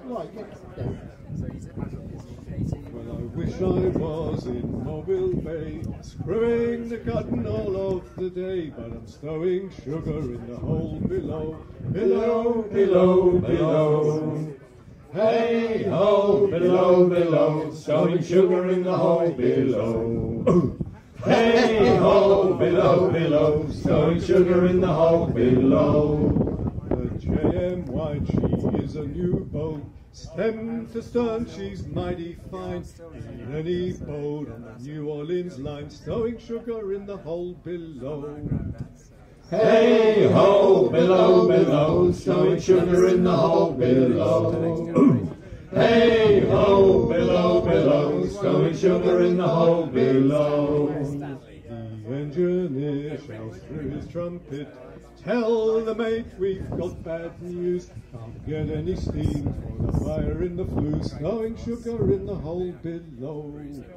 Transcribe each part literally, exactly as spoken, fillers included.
Right, yeah. Well, I wish I was in Mobile Bay, screwing the cotton all of the day, but I'm stowing sugar in the hole below, below, below, below. Hey ho, below, below, stowing sugar in the hole below. Hey ho, below, below, stowing sugar in the hole below. The J M White, she is a new boat, stem to stern she's mighty fine. In any boat on the New Orleans line, stowing sugar in the hole below. Hey ho, below, below, stowing sugar in the hole below. Hey ho, below, below, stowing sugar in the hole below. The engineer shouts through his trumpet, tell the mate we've got bad news. Can't get any steam for the fire in the flue, stowing sugar in the hole below.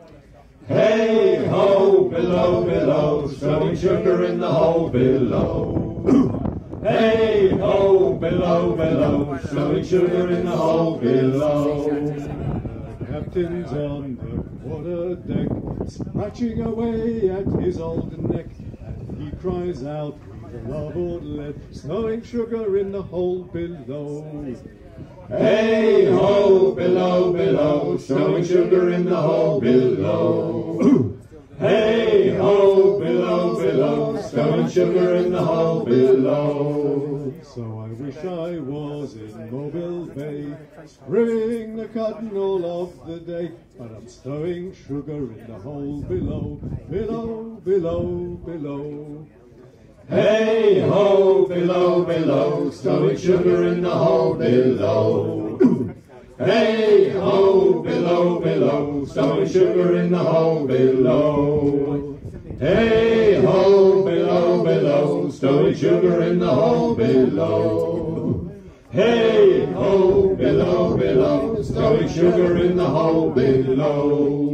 Hey ho, below, below, stowing sugar in the hole below. Hey ho, below, below, stowing sugar in the hole below. The captain's on the quarter deck, scratching away at his old neck, and he cries out with the larboard lead, stowing sugar in the hole below. Hey ho, below, below, stowing sugar in the hole below. Hey ho, below, below, stowing sugar in the hole below. So I wish I was in Mobile Bay, screwing the cotton all of the day, but I'm stowing sugar in the hole below, below, below, below. Hey ho, below, below, stowing sugar in the hole below. Hey ho, below, below, stowing sugar in the hole below. Hey ho, below, below, stowing sugar in the hole below. Hey ho, below, below, stowing sugar in the hole below.